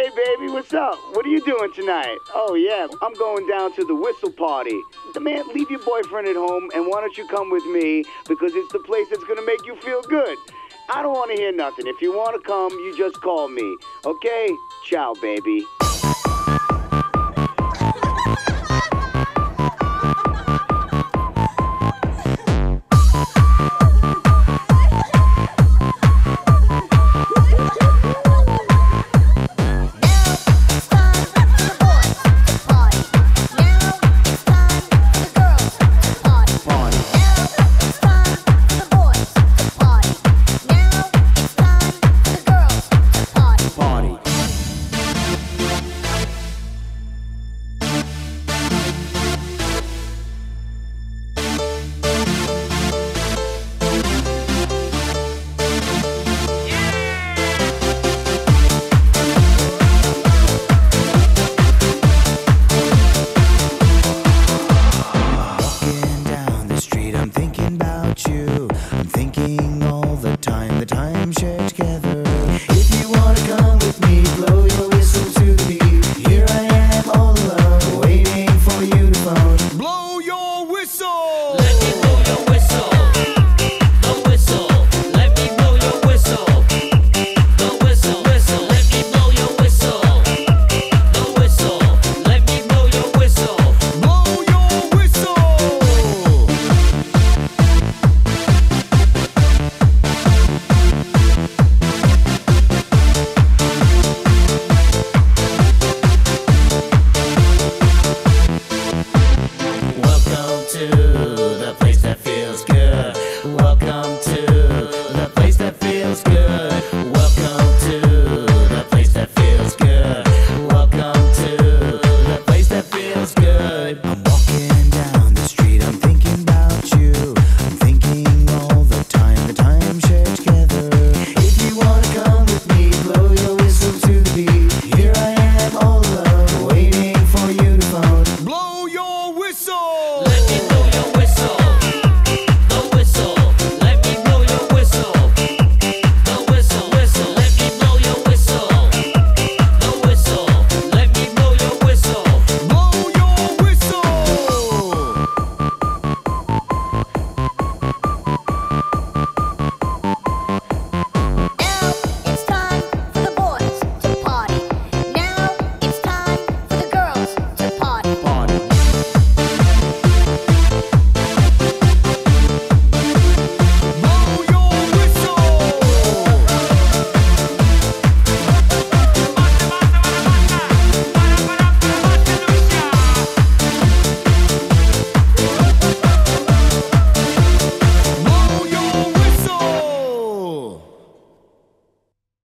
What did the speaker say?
Hey, baby, what's up? What are you doing tonight? Oh, yeah, I'm going down to the whistle party. Man, leave your boyfriend at home, and why don't you come with me? Because it's the place that's going to make you feel good. I don't want to hear nothing. If you want to come, you just call me. Okay? Ciao, baby.